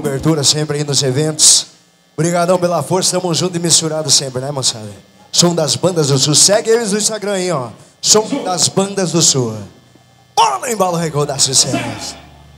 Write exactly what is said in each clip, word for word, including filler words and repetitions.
cobertura sempre aí nos eventos. Obrigadão pela força, tamo junto e misturado sempre, né, moçada? Som das Bandas do Sul. Segue eles no Instagram aí, ó. Som das Bandas do Sul. Bora no embalo recordar sucesso.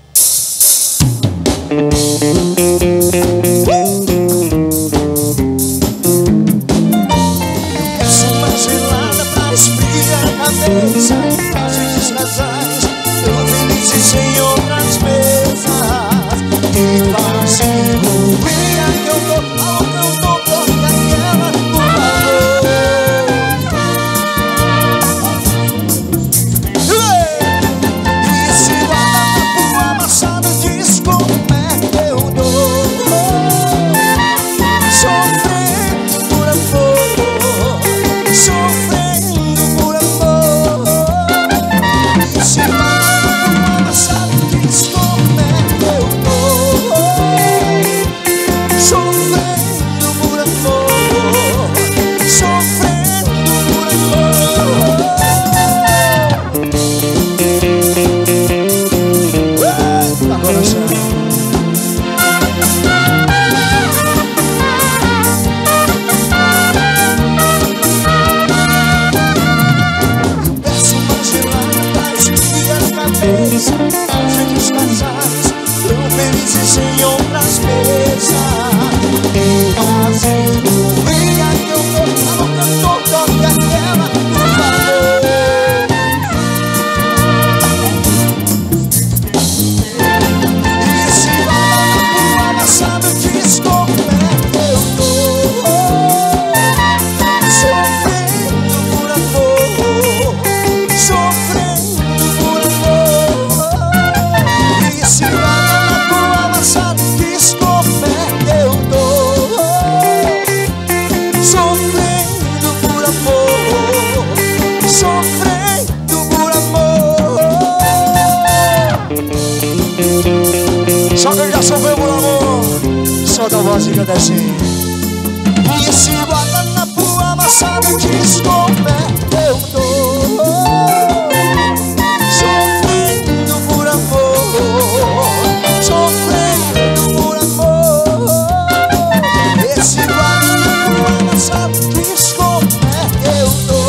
Peço uma gelada pra esfriar a cabeça. Faço os casais, eu feliz sem outras mesas. E faço ruína que eu tô, ao que eu tô, toque aquela, por favor. E se guardar amassado, diz como é que eu dou. Sofrendo por amor, sofrendo por amor. E se guardar amassado, diz como é que eu dou. Sofrendo por amor, sofrendo por amor. Eita, coração. Peço uma gelada pra esfriar a cabeça. Faço os casais, tão felizes sem outras mesas. E fazendo ruína que eu tô, ao que eu tô, toque aquela, por favor. E se vai amassado, diz como é que eu tô. Sofrendo por amor, sofrendo por amor. E se vai amassado, diz como é que eu tô. Sofrendo por amor, sofrendo por amor. Só quem já sofreu por amor. Solta a voz e canta assim. E se guarda na pua amassada, diz como é que eu tô. Sofrendo por amor, sofrendo por amor. E se guarda na pua amassada, diz como é que eu tô.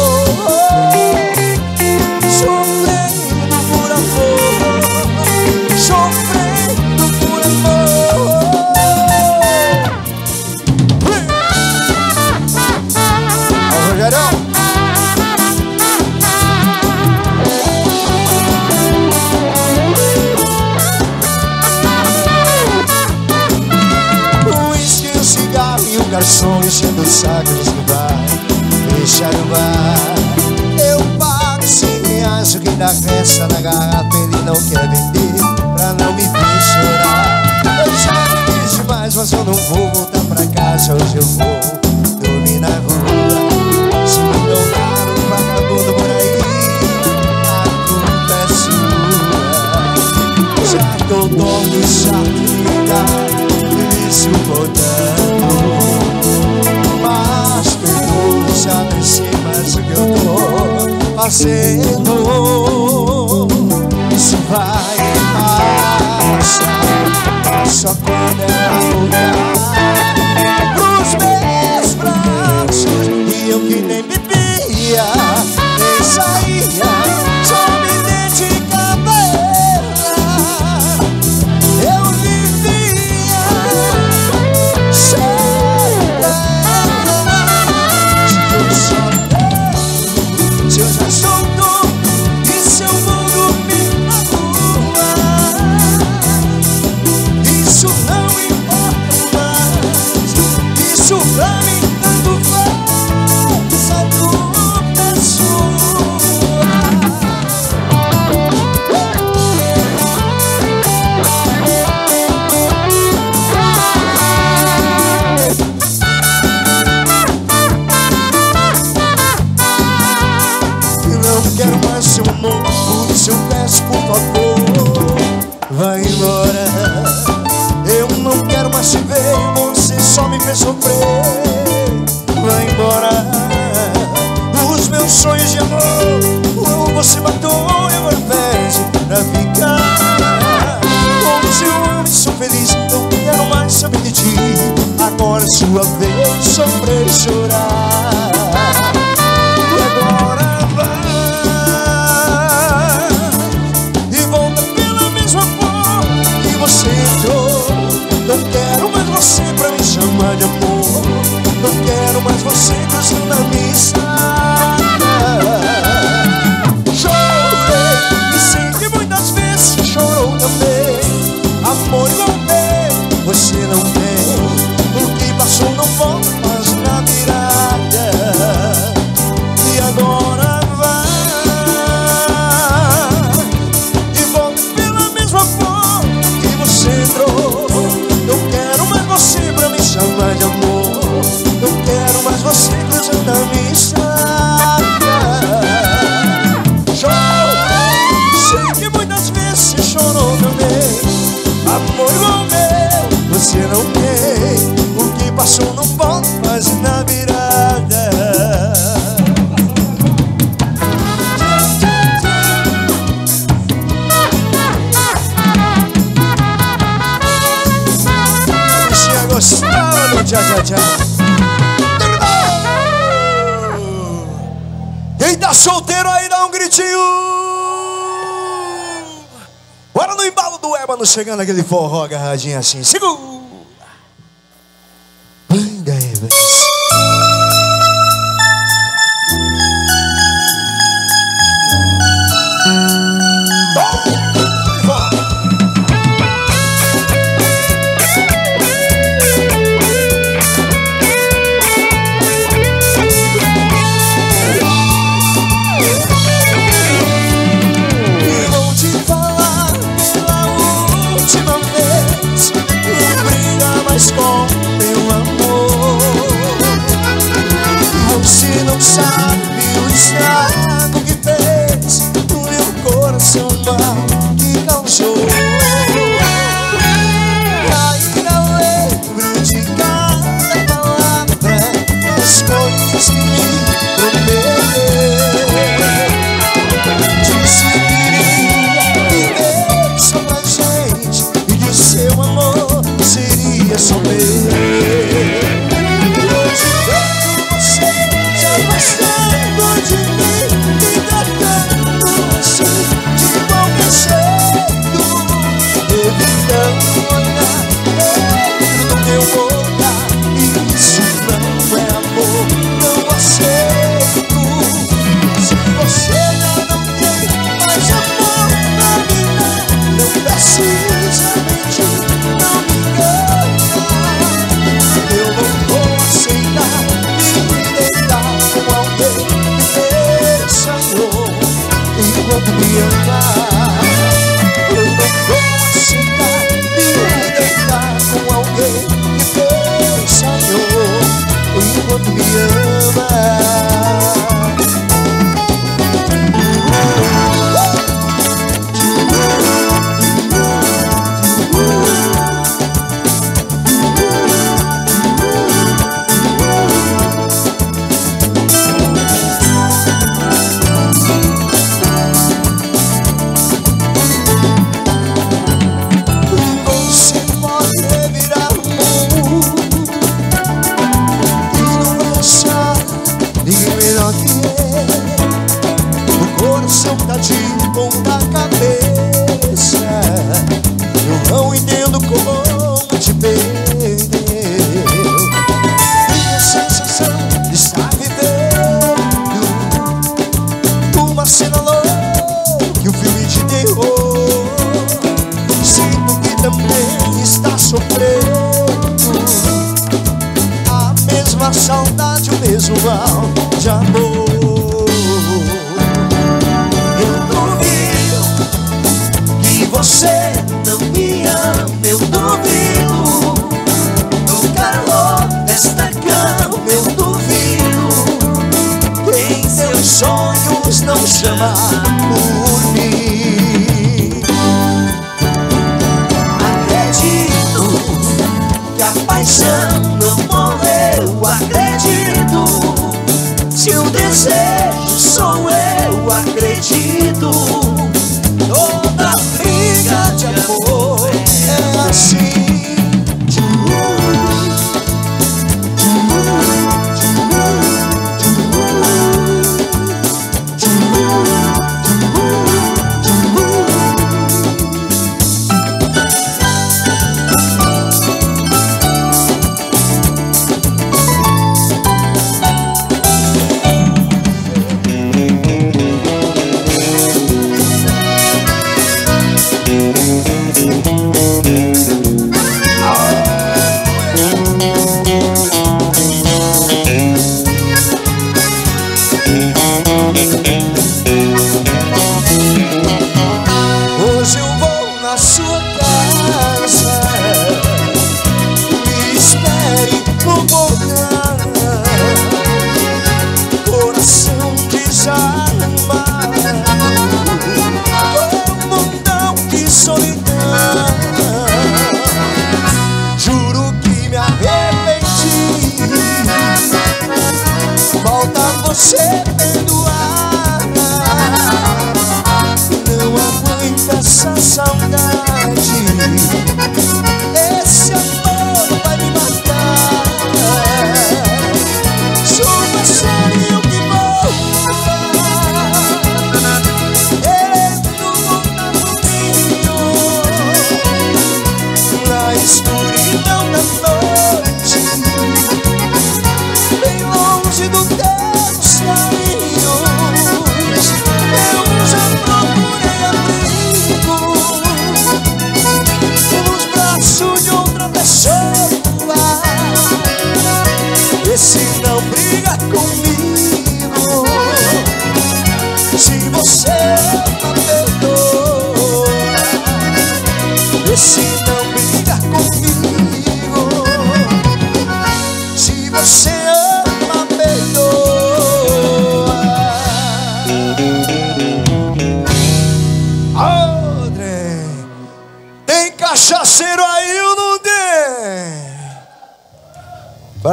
Sofrendo por amor, sofrendo por amor. Ó, Rogerão. O uísque, o cigarro e o garçom enchendo o saco diz que vai deixar no bar. Eu pago cinco reais, o que dá festa na garrafa ele não quer vender pra não me ver chorar. Eu já bebi demais, mas eu não vou voltar pra casa. Hoje eu vou dormir na rua. Se me tornar um vagabundo por aí, a culpa é sua. Já que eu tomo chato e se voltando, mas perdoe, já percebas o que eu tô fazendo. Isso vai passar, só quando ela voltar pros meus braços. E eu que nem bebia, nem saía, só me dedicava a ela. Eu vivia sem ela. Se eu só tenho, se eu já sou dono, e se eu vou dormir na rua, isso não importa mais. Isso pra mim tanto faz, a culpa é sua. Eu não quero mais seu nome, por isso eu peço, por favor, vai embora. Eu não quero mais te ver, você só me fez sofrer. Vai embora. Os meus sonhos de amor, você matou e agora pede pra ficar. Como se eu amo e sou feliz, eu quero mais. tua vez sofrer e chorar. E agora vai e volta pela mesma porta que você entrou. Não quero mais você pra me chamar de amor. Não quero mais você cruzando a minha estrada. Chorei e sei que muitas vezes chorou também. Amor igual meu você não tem. O que passou não volta mais na virada. E agora vai e volta pela mesma porta que você entrou. Não quero mais você pra me chamar de amor. Não quero mais você cruzando a minha estrada. Chorei, sei que muitas vezes você chorou também. Amor igual meu você não tem. O que passou não volta mais na virada. Bichinha gostava do tchá tchá tchá. Quem tá solteiro aí dá um gritinho. Bora no embalo do ébano, chegando aquele forró agarradinho assim. Segura. Banda Ébano. Mas com meu amor, você não sabe o estrago que fez no meu coração, mal que causou. Ainda lembro de cada palavra, das coisas que me prometeu. Disse que queria viver só pra gente e que o seu amor seria só meu. Hoje vejo você se afastando de mim, me tratando assim, de qualquer jeito, evitando olhar dentro do meu olhar. Isso não é amor, não aceito. Se você já não tem mais amor pra mim, não precisa mentir, não me engana. Eu não vou aceitar me deitar com alguém que pensa amor enquanto me ama. Eu não vou aceitar me deitar com alguém que pensa amor enquanto me ama. Você pode revirar o mundo e não vai achar ninguém melhor que ele. O coração tá de ponta cabeça. Eu não entendo como te perdeu. Minha sensação de estar vivendo uma cena louca, um filme de terror. Sinto que também está sofrendo a mesma saudade, o mesmo mal de amor. Eu duvido que você não me ama. Eu duvido do calor desta cama. Eu duvido que em seus sonhos não chama por mim. Acredito que a paixão não morreu. Acredito, se o desejo sou eu. Acredito, toda briga de amor é assim.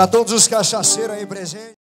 Para todos os cachaceiros aí presentes.